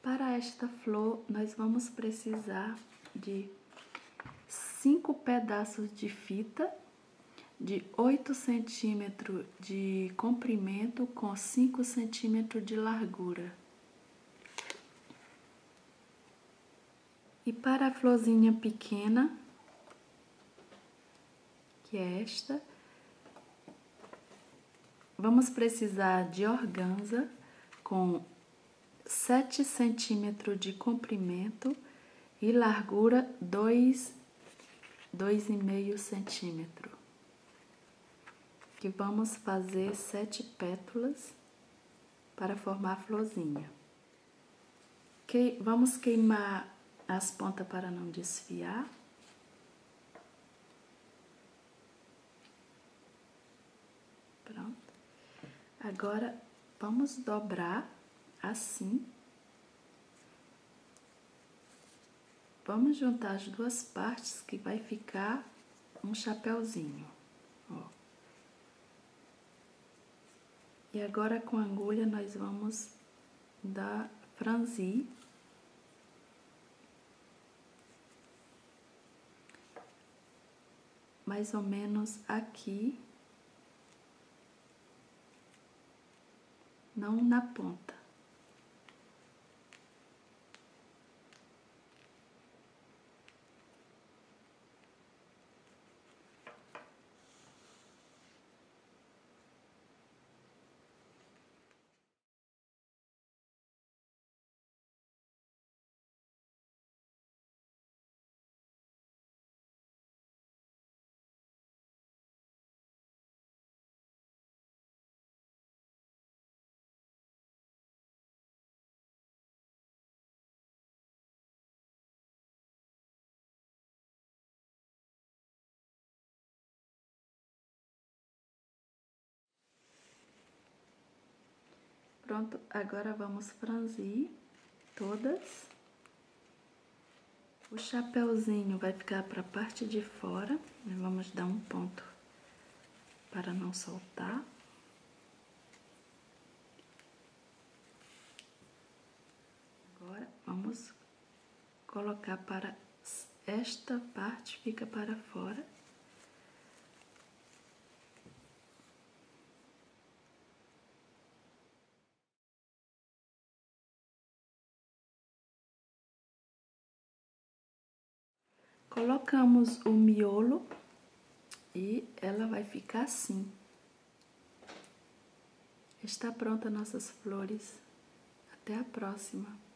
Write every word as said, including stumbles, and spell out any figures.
Para esta flor, nós vamos precisar de cinco pedaços de fita de oito centímetros de comprimento com cinco centímetros de largura. E para a florzinha pequena, que é esta, vamos precisar de organza com sete centímetros de comprimento e largura dois, dois e meio centímetros. Que vamos fazer sete pétalas para formar a florzinha. Que, vamos queimar as pontas para não desfiar. Pronto. Agora, vamos dobrar assim. Vamos juntar as duas partes que vai ficar um chapéuzinho, ó. E agora com a agulha nós vamos dar franzir. Mais ou menos aqui. Não na ponta. Pronto, agora vamos franzir todas. O chapéuzinho vai ficar para a parte de fora. Vamos dar um ponto para não soltar. Agora, vamos colocar para esta parte, fica para fora. Colocamos o miolo e ela vai ficar assim. Está pronta nossas flores. Até a próxima!